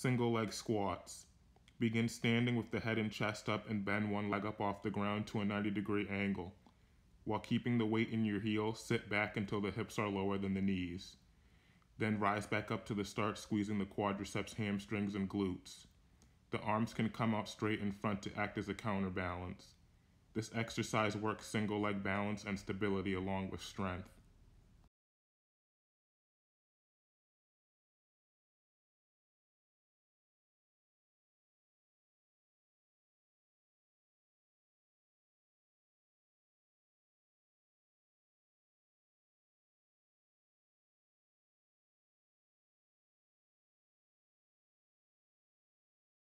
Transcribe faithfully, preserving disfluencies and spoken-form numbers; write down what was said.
Single leg squats. Begin standing with the head and chest up and bend one leg up off the ground to a ninety degree angle. While keeping the weight in your heel, sit back until the hips are lower than the knees. Then rise back up to the start, squeezing the quadriceps, hamstrings, and glutes. The arms can come out straight in front to act as a counterbalance. This exercise works single leg balance and stability along with strength.